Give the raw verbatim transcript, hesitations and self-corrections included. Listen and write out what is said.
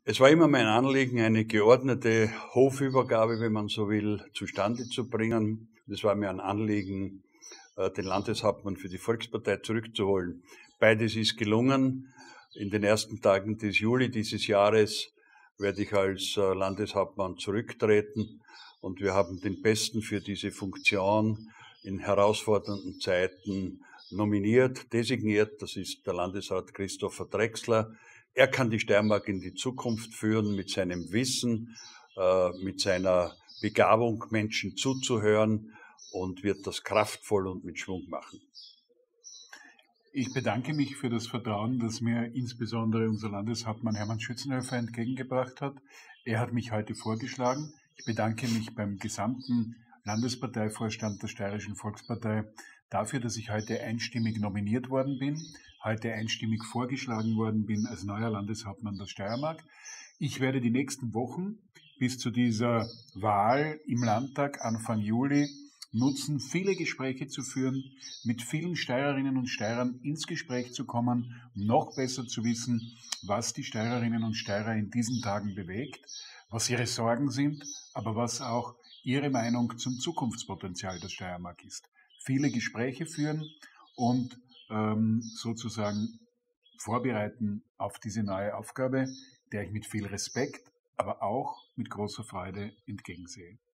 Es war immer mein Anliegen, eine geordnete Hofübergabe, wenn man so will, zustande zu bringen. Es war mir ein Anliegen, den Landeshauptmann für die Volkspartei zurückzuholen. Beides ist gelungen. In den ersten Tagen des Juli dieses Jahres werde ich als Landeshauptmann zurücktreten und wir haben den Besten für diese Funktion in herausfordernden Zeiten nominiert, designiert. Das ist der Landesrat Christopher Drechsler. Er kann die Steiermark in die Zukunft führen mit seinem Wissen, äh, mit seiner Begabung, Menschen zuzuhören, und wird das kraftvoll und mit Schwung machen. Ich bedanke mich für das Vertrauen, das mir insbesondere unser Landeshauptmann Hermann Schützenhöfer entgegengebracht hat. Er hat mich heute vorgeschlagen. Ich bedanke mich beim gesamten Landesparteivorstand der Steirischen Volkspartei dafür, dass ich heute einstimmig nominiert worden bin, heute einstimmig vorgeschlagen worden bin als neuer Landeshauptmann der Steiermark. Ich werde die nächsten Wochen bis zu dieser Wahl im Landtag Anfang Juli nutzen, viele Gespräche zu führen, mit vielen Steirerinnen und Steirern ins Gespräch zu kommen, noch besser zu wissen, was die Steirerinnen und Steirer in diesen Tagen bewegt, was ihre Sorgen sind, aber was auch ihre Meinung zum Zukunftspotenzial der Steiermark ist. Viele Gespräche führen und ähm, sozusagen vorbereiten auf diese neue Aufgabe, der ich mit viel Respekt, aber auch mit großer Freude entgegensehe.